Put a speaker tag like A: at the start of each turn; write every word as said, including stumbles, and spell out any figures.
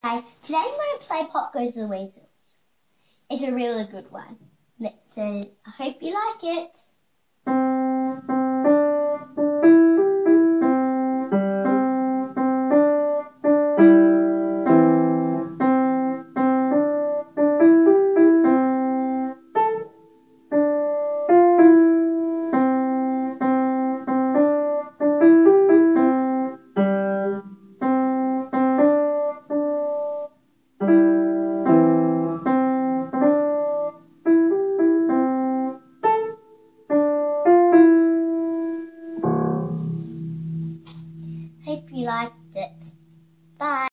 A: Hi, today I'm going to play Pop Goes the Weasels. It's a really good one. So I hope you like it.